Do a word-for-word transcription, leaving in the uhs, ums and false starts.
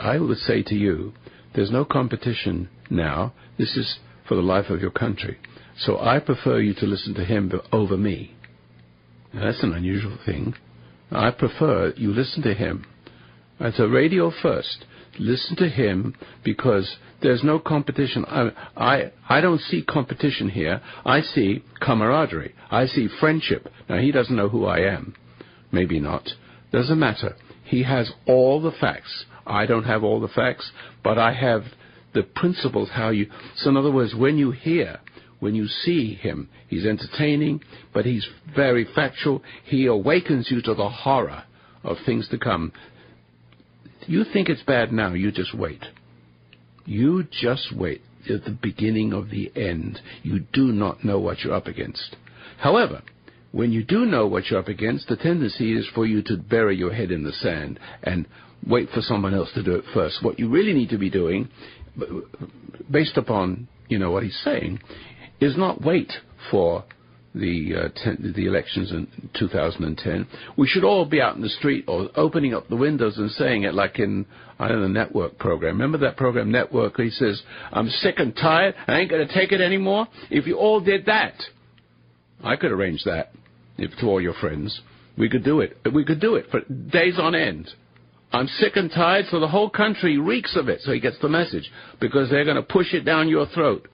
I would say to you, there's no competition now. This is for the life of your country. So I prefer you to listen to him over me. Now, that's an unusual thing. I prefer you listen to him. It's a radio first. Listen to him because there's no competition. I, I, I don't see competition here. I see camaraderie. I see friendship. Now, he doesn't know who I am. Maybe not. Doesn't matter. He has all the facts. I don't have all the facts, but I have the principles how you... So in other words, when you hear, when you see him, he's entertaining, but he's very factual. He awakens you to the horror of things to come. You think it's bad now, you just wait. You just wait. At the beginning of the end. You do not know what you're up against. However, when you do know what you're up against, the tendency is for you to bury your head in the sand and wait for someone else to do it first. What you really need to be doing, based upon, you know, what he's saying, is not wait for the uh, ten, the elections in two thousand ten. We should all be out in the street or opening up the windows and saying it like in, I don't know, the Network program. Remember that program, Network? He says, I'm sick and tired. I ain't going to take it anymore. If you all did that, I could arrange that if, to all your friends. We could do it. We could do it for days on end. I'm sick and tired, so the whole country reeks of it. So he gets the message because they're going to push it down your throat.